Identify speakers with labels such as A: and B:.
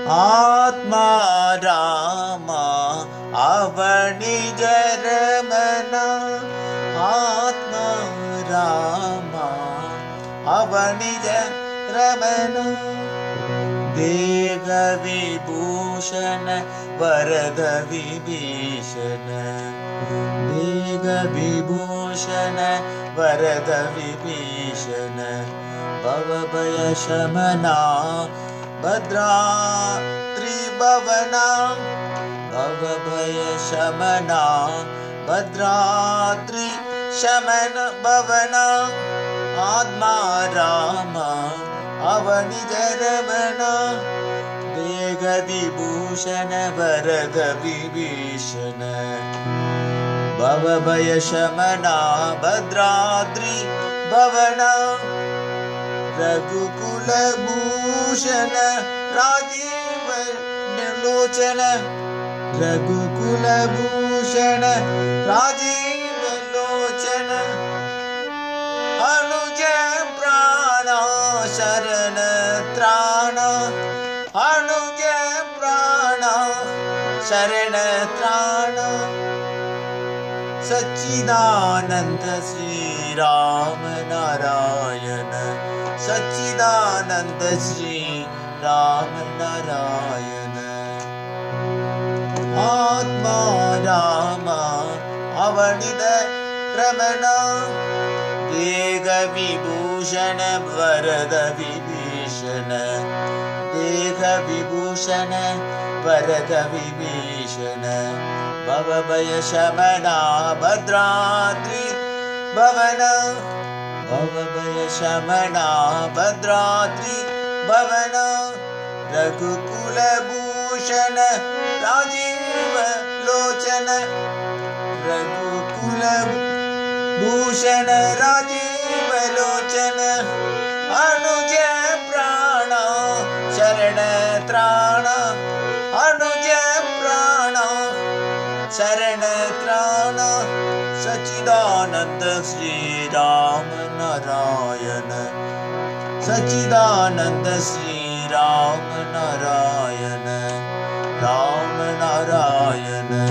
A: आत्मा रामा अवनिज रमण आत्मा रामा अवनिज रमण देह विभूषण वरद विभीषण देह विभूषण वरद विभीषण भवभय शमना भद्रा त्रिभुवना भवभय शमना भद्रात्रि शमन भवना आत्मा रामा अवनिज रमण देह विभूषण वरद विभीषण भवभय शमना भद्राद्रि भवना रघुकुल भूषण राजीव लोचन रघुकुल भूषण राजीव लोचन अनुज प्राण शरण त्राण अनुज प्राण शरण त्राण सच्चिदानंद श्री राम नारायण सच्चिदानंद श्री राम नारायण आत्मा रामा अवनिज रमण देह विभूषण वरद विभीषण देह विभूषण वरद विभीषण भवभय शमना भद्राद्रि भवना भवभय शमना भद्राद्रि भवना रघुकुल भूषण राजीव लोचन रघुकुल भूषण राजीव लोचन अनुज प्राण शरण त्राण अनुज प्राण शरण त्राण सच्चिदानंद श्री राम नारायण सच्चिदानंद श्री राम नारायण राम नारायण